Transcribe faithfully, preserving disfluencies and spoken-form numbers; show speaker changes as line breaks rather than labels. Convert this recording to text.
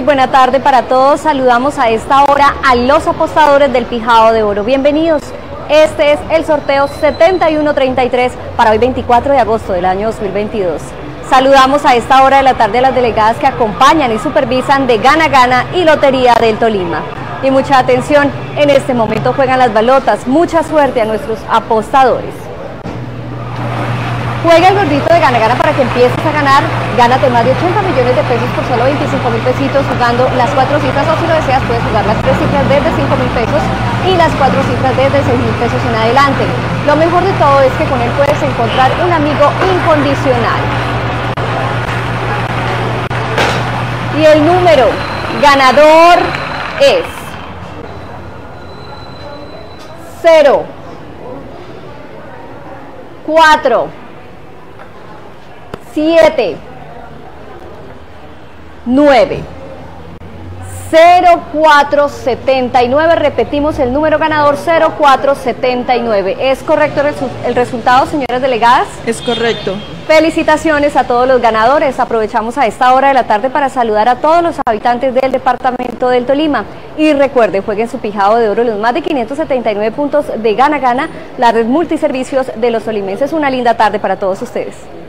buena tarde para todos. Saludamos a esta hora a los apostadores del Pijao de Oro. Bienvenidos. Este es el sorteo setenta y uno treinta y tres para hoy veinticuatro de agosto del año dos mil veintidós. Saludamos a esta hora de la tarde a las delegadas que acompañan y supervisan de Gana Gana y Lotería del Tolima. Y mucha atención, en este momento juegan las balotas. Mucha suerte a nuestros apostadores. Juega el gordito de Gana Gana para que empieces a ganar. Gánate más de ochenta millones de pesos por solo veinticinco mil pesitos jugando las cuatro cifras, o si lo deseas puedes jugar las tres cifras desde cinco mil pesos y las cuatro cifras desde seis mil pesos en adelante. Lo mejor de todo es que con él puedes encontrar un amigo incondicional. Y el número ganador es cero, cuatro, siete, nueve, cero cuatro setenta y nueve. Repetimos el número ganador, cero cuatro setenta y nueve. ¿Es correcto el, resu el resultado, señoras delegadas?
Es correcto.
Felicitaciones a todos los ganadores. Aprovechamos a esta hora de la tarde para saludar a todos los habitantes del departamento del Tolima. Y recuerde, jueguen su Pijao de Oro los más de quinientos setenta y nueve puntos de Gana Gana, la red multiservicios de los tolimenses. Una linda tarde para todos ustedes.